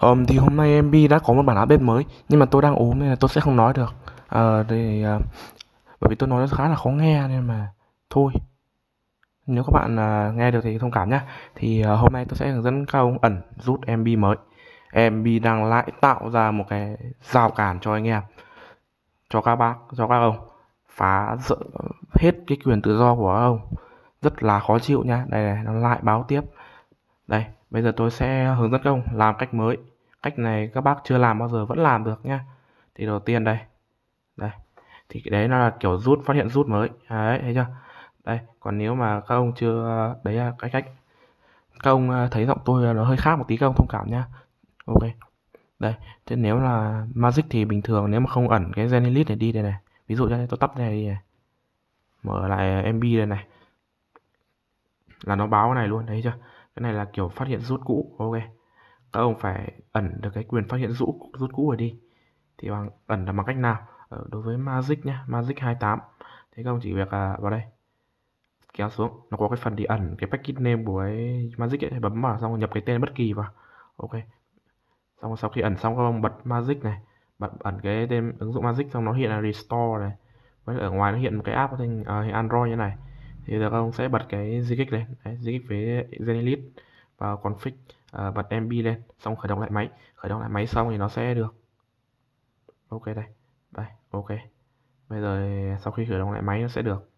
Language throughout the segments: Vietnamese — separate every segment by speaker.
Speaker 1: Thì hôm nay MB đã có một bản update mới nhưng mà tôi đang ốm nên là tôi sẽ không nói được. Bởi vì tôi nói nó khá là khó nghe nên mà thôi. Nếu các bạn nghe được thì thông cảm nhé. Hôm nay tôi sẽ hướng dẫn các ông ẩn rút MB mới. MB đang lại tạo ra một cái rào cản cho anh em, cho các bác, cho các ông phá hết cái quyền tự do của các ông. Rất là khó chịu nha. Đây này, nó lại báo tiếp. Đây, bây giờ tôi sẽ hướng dẫn các ông làm cách mới. Cách này các bác chưa làm bao giờ vẫn làm được nhá. Thì đầu tiên đây, đây. Thì cái đấy nó là kiểu rút phát hiện rút mới. Đấy, thấy chưa? Đây, còn nếu mà các ông chưa đấy là cái cách các ông thấy giọng tôi nó hơi khác một tí các ông thông cảm nhá. Ok. Đây, thế nếu là Magic thì bình thường nếu mà không ẩn cái Zenith này đi đây này. Ví dụ như tôi tắt này đi này. Mở lại MB đây này là nó báo cái này luôn, thấy chưa? Cái này là kiểu phát hiện rút cũ. Ok. Các ông phải ẩn được cái quyền phát hiện rút cũ rồi đi. Thì ẩn là bằng cách nào? Đối với Magic nhé, Magic 28 thì các ông chỉ việc vào đây kéo xuống, nó có cái phần đi ẩn cái package name của cái Magic ấy, bấm vào xong nhập cái tên bất kỳ vào. Ok, xong sau khi ẩn xong các ông bật Magic này, bật ẩn cái tên ứng dụng Magic xong nó hiện là restore này, với ở ngoài nó hiện một cái app hình Android như này. Thì giờ các ông sẽ bật cái Zigix lên đấy, Zigix với Zenith vào config, bật MB lên xong khởi động lại máy xong thì nó sẽ được. Ok đây, đây, ok. Bây giờ sau khi khởi động lại máy nó sẽ được.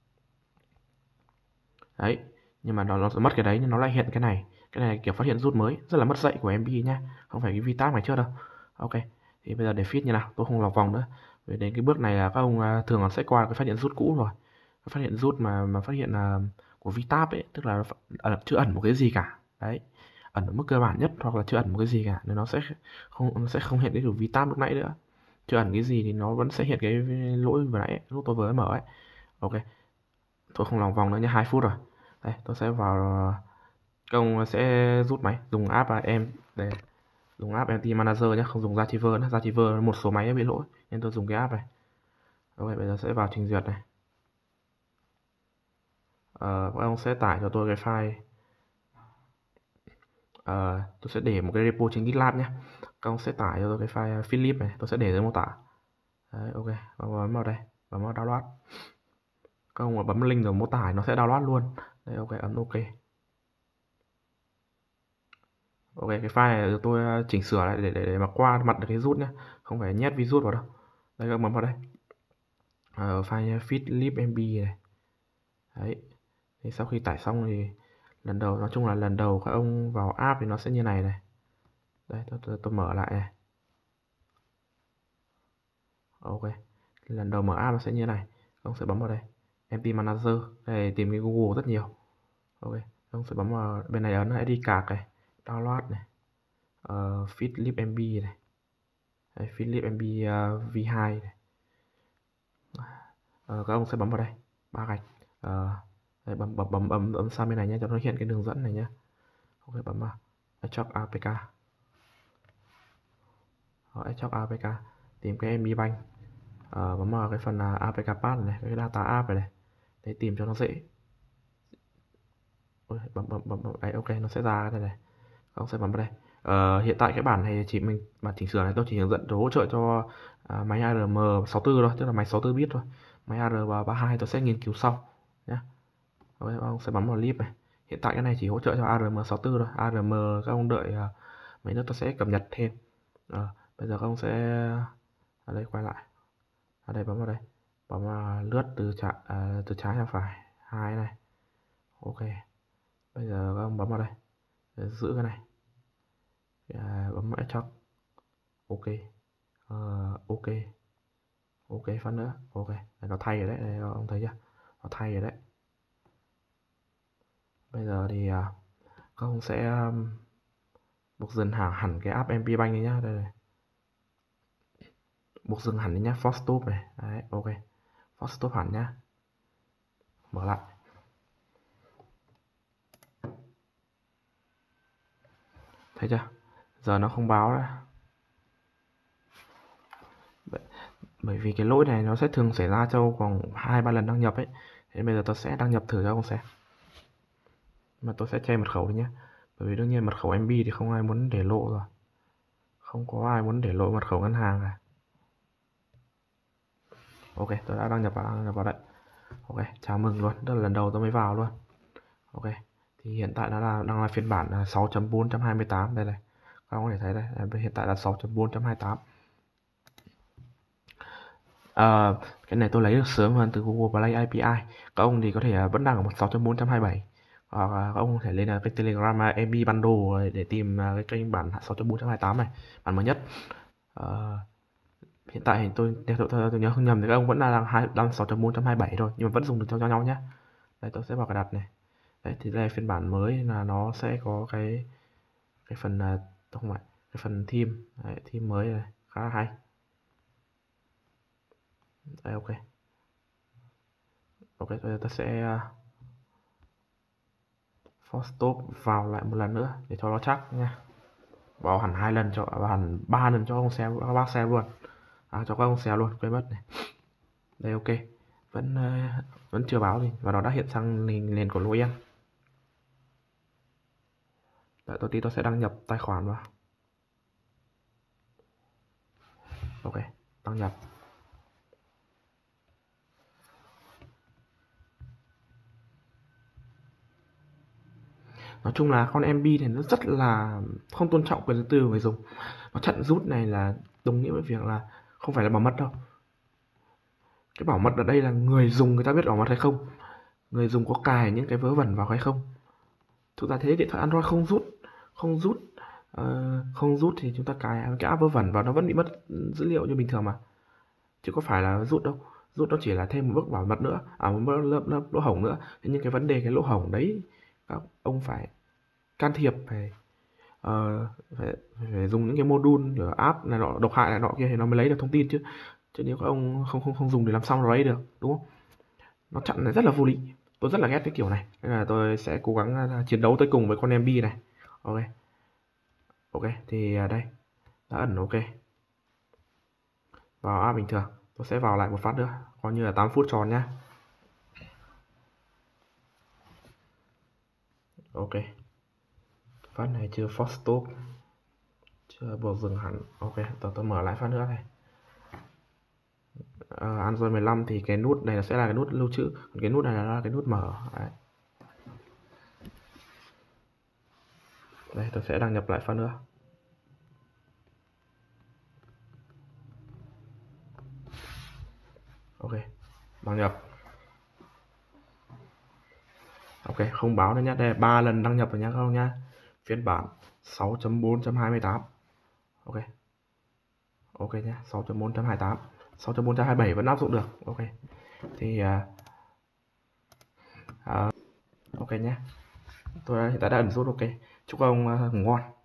Speaker 1: Đấy, nhưng mà nó mất cái đấy nhưng nó lại hiện cái này. Cái này kiểu phát hiện rút mới, rất là mất dạy của MB nhá. Không phải cái VTAG này trước đâu. Ok, thì bây giờ để fit như nào, tôi không lòng vòng nữa. Về đến cái bước này là các ông thường là sẽ qua cái phát hiện rút cũ rồi. Cái phát hiện rút mà phát hiện là của VTAG ấy, tức là chưa ẩn một cái gì cả. Đấy, ẩn ở mức cơ bản nhất hoặc là chưa ẩn một cái gì cả nên nó sẽ không hiện cái từ VTAG lúc nãy nữa. Chưa ẩn cái gì thì nó vẫn sẽ hiện cái lỗi vừa nãy lúc tôi vừa mở ấy. Ok, tôi không lòng vòng nữa nhé, 2 phút rồi. Đây tôi sẽ vào, công sẽ rút máy dùng app em đây, dùng app MT Manager nhé, không dùng Zativer nữa. Zativer một số máy bị lỗi nên tôi dùng cái app này. Ok, bây giờ sẽ vào trình duyệt này. Các ông sẽ tải cho tôi cái file. Tôi sẽ để một cái repo trên GitLab nhé. Các ông sẽ tải cho tôi cái file Philip này, tôi sẽ để dưới mô tả. Đấy, ok, bấm vào đây, bấm vào download. Các ông bấm link ở mô tả nó sẽ download luôn. Đây, ok, ấn ok. Ok, cái file này tôi chỉnh sửa lại để mà qua mặt được cái rút nhé, không phải nhét virus vào đâu. Đây, các bấm vào đây, file Philip MB này. Đấy, thì sau khi tải xong thì lần đầu, nói chung là lần đầu các ông vào app thì nó sẽ như này này. Đây, tôi mở lại này. Ok, lần đầu mở app nó sẽ như này. Ông sẽ bấm vào đây MT Manager, đây tìm cái Google rất nhiều. Ok, ông sẽ bấm vào bên này, ấn ID card này, download này, Philip MB này. Đây, Philip MB V2 này. Các ông sẽ bấm vào đây ba gạch. Đây, bấm sang bên này nhé cho nó hiện cái đường dẫn này nhé. Ok, bấm vào Extract APK. Extract APK, tìm cái MB Bank. Bấm vào cái phần APK Path này, cái data app này, để tìm cho nó dễ. Ôi, bấm đấy, ok, nó sẽ ra cái này. Ông sẽ bấm vào đây. Hiện tại cái bản này bản chỉnh sửa này tôi chỉ hướng dẫn hỗ trợ cho máy ARM64 thôi, tức là máy 64 bit thôi. Máy ARM32 tôi sẽ nghiên cứu sau nhé. Ông sẽ bấm vào list này. Hiện tại cái này chỉ hỗ trợ cho ARM64 thôi. ARM các ông đợi mấy nữa tôi sẽ cập nhật thêm. Bây giờ các ông sẽ ở đây, quay lại ở đây, bấm vào đây, bấm lướt từ trái sang phải hai này. Ok, bây giờ các ông bấm vào đây để giữ cái này. Bấm chọn ok. Ok, ok, phát nữa. Ok, nó thay rồi đấy, đây, ông thấy chưa, nó thay rồi đấy. Bây giờ thì các ông sẽ buộc dừng hẳn cái app MP Bank này nhá. Đây này, buộc dừng hẳn đi nhá, force stop này. Đấy, ok, force stop hẳn nhá. Mở lại. Thấy chưa, giờ nó không báo nữa. Bởi vì cái lỗi này nó sẽ thường xảy ra trong vòng 2-3 lần đăng nhập ấy. Thế bây giờ tôi sẽ đăng nhập thử cho ông xem. Mà tôi sẽ che mật khẩu đi nhé, bởi vì đương nhiên mật khẩu MB thì không ai muốn để lộ rồi. Không có ai muốn để lộ mật khẩu ngân hàng cả. Ok, tôi đã đăng nhập vào đấy. Ok, chào mừng luôn, đó là lần đầu tôi mới vào luôn. Ok, thì hiện tại nó đang là phiên bản 6.4.28 đây này. Các ông có thể thấy đây, hiện tại là 6.4.28. Cái này tôi lấy được sớm hơn từ Google Play API. Các ông thì có thể vẫn đang ở 6.4.27, hoặc là các ông có thể lên cái Telegram MB Bundle để tìm cái kênh bản 6.4.28 này, bản mới nhất. Ờ, Hiện tại thì tôi nhớ không nhầm thì các ông vẫn đang 6.4.27 thôi, nhưng mà vẫn dùng được cho nhau nhé. Đây, tôi sẽ vào cài đặt này. Đấy, thì đây là phiên bản mới, là nó sẽ có cái phần không phải cái phần theme. Đấy, theme mới này khá là hay. Đây, ok. Ok, tôi sẽ force stop vào lại một lần nữa để cho nó chắc nha. Vào hẳn 2 lần, vào hẳn 3 lần cho các bác xem luôn. Cho các ông xem luôn, quên mất này. Đây, ok. Vẫn chưa báo gì và nó đã hiện sang nền của Noel. Đợi tôi sẽ đăng nhập tài khoản vào. Ok, đăng nhập. Nói chung là con MB này nó rất là không tôn trọng quyền riêng tư của người dùng. Nó chặn rút này là đồng nghĩa với việc là không phải là bảo mật đâu. Cái bảo mật ở đây là người dùng người ta biết bảo mật hay không, người dùng có cài những cái vớ vẩn vào hay không. Chúng ta thấy điện thoại Android không rút thì chúng ta cài cái app vớ vẩn vào nó vẫn bị mất dữ liệu như bình thường mà, chứ có phải là rút đâu. Rút nó chỉ là thêm một bước bảo mật nữa, một lớp lỗ hổng nữa. Thế nhưng cái vấn đề cái lỗ hổng đấy các ông phải can thiệp, phải dùng những cái module của app này nọ, độc hại này nọ kia thì nó mới lấy được thông tin chứ. Chứ nếu các ông không dùng thì làm sao nó lấy được, đúng không? Nó chặn này rất là vô lý. Tôi rất là ghét cái kiểu này, nên là tôi sẽ cố gắng chiến đấu tới cùng với con MB này. Ok, ok, thì đây đã ẩn ok. Vào app bình thường, tôi sẽ vào lại một phát nữa, coi như là 8 phút tròn nhá. Ok, phát này chưa force stop, chưa buộc dừng hẳn. Ok, tôi mở lại phát nữa này. Android 15 thì cái nút này sẽ là cái nút lưu trữ, còn cái nút này là cái nút mở. Đấy. Đây, tôi sẽ đăng nhập lại phát nữa. Ok, đăng nhập. Ok, không báo nữa nhé, đây 3 lần đăng nhập rồi nhá các ông nhá. Phiên bản 6.4.28. Ok, ok nhé, 6.4.28, 6.4.27 vẫn áp dụng được. Ok, thì ok nhé, tôi hiện tại đã ẩn rút. Ok, chúc ông ngủ ngon.